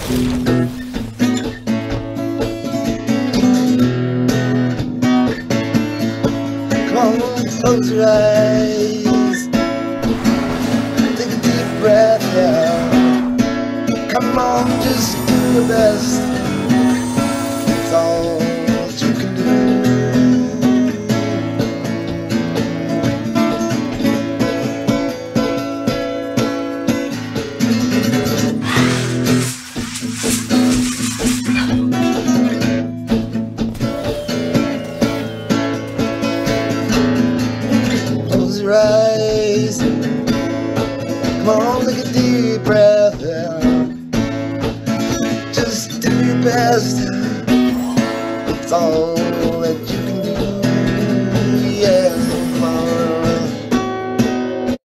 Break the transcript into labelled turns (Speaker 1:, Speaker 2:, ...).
Speaker 1: Come on, close your eyes. Take a deep breath, yeah. Come on, just do your best.